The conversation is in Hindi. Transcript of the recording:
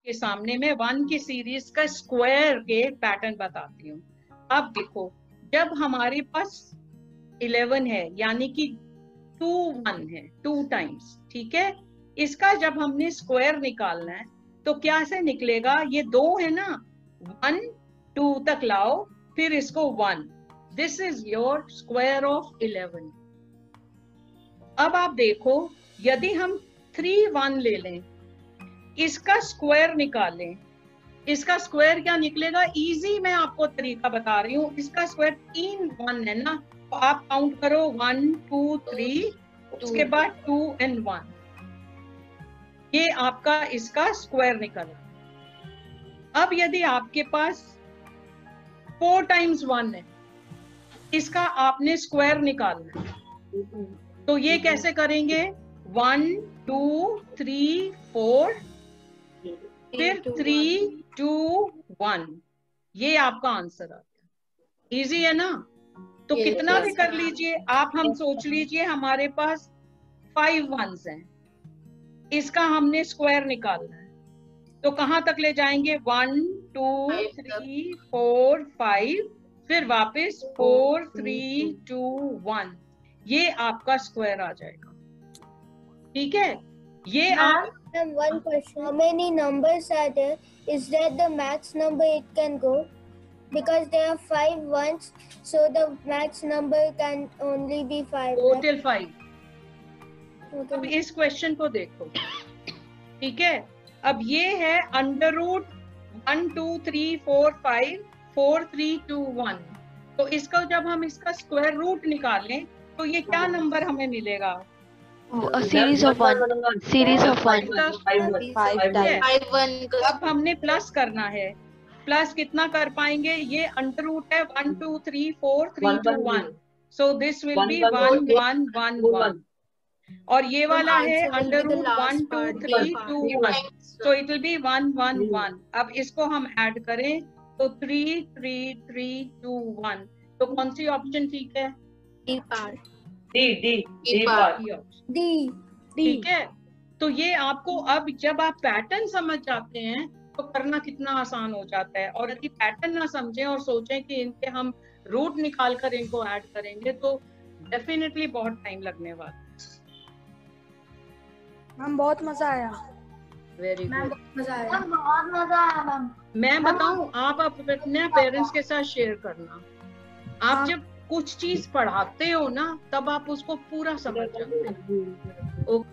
के सामने मैं 1 की सीरीज का स्क्वायर के पैटर्न बताती हूँ। अब देखो, जब हमारे पास 11 है यानी कि 2 1 है, 2 टाइम्स, ठीक है। इसका जब हमने स्क्वायर निकालना है तो क्या से निकलेगा, ये 2 है ना, 1 2 तक लाओ, फिर इसको 1, this is your square of 11। अब आप देखो, यदि हम 3 1 ले लें, इसका स्क्वायर निकालें, इसका स्क्वायर क्या निकलेगा, इजी मैं आपको तरीका बता रही हूँ। इसका स्क्वायर 3 1 है ना, तो आप काउंट करो 1 2 3, उसके बाद 2 and 1, ये आपका इसका स्क्वायर निकला। अब यदि आपके पास 4 times 1 है, इसका आपने स्क्वायर निकालना है, तो ये कैसे करेंगे, 1 2 3 4, फिर 3 2 1, ये आपका आंसर आ गया। इजी है ना। तो कितना भी कर लीजिए आप, हम सोच लीजिए हमारे पास 5 1s हैं, इसका हमने स्क्वायर निकालना है, तो कहां तक ले जाएंगे, 1 2 3 4 5, फिर वापस 4 3 2 1, ये आपका स्क्वायर आ जाएगा। ठीक है, ये आप one question. How many numbers are there? Is that the max number it can go? Because there are 5 ones, so the max number can only be 5. Total 5। अब इस क्वेश्चन को देखो, ठीक है। अब ये है अंडर रूट 1 2 3 4 5 4 3 2 1, तो इसका जब हम इसका स्क्वायर रूट निकालें तो ये क्या नंबर हमें मिलेगा, सीरीज ऑफ 1, सीरीज ऑफ 1, 5 अब हमने प्लस करना है, प्लस कितना कर पाएंगे, ये अंडर रूट है 1 2 3 4 3 2 1, सो दिस विल बी 1 1 1 1, और ये वाला है under root 1 2 3 2 1, so it will be 1 1 1। अब इसको हम ऐड करें तो 3 3 3 2 1, तो कौन सी ऑप्शन ठीक है, डी। ठीक है, तो ये आपको अब जब आप पैटर्न समझ जाते हैं तो करना कितना आसान हो जाता है, और यदि पैटर्न ना समझें और सोचें कि इनके हम रूट निकाल कर इनको ऐड करेंगे तो डेफिनेटली बहुत टाइम लगने वाला। मैम बहुत मजा आया। वेरी गुड, बहुत मजा आया मैम। मैं बताऊं, आप अपने पेरेंट्स के साथ शेयर करना, आप जब कुछ चीज पढ़ाते हो ना तब आप उसको पूरा समझ जाते हो।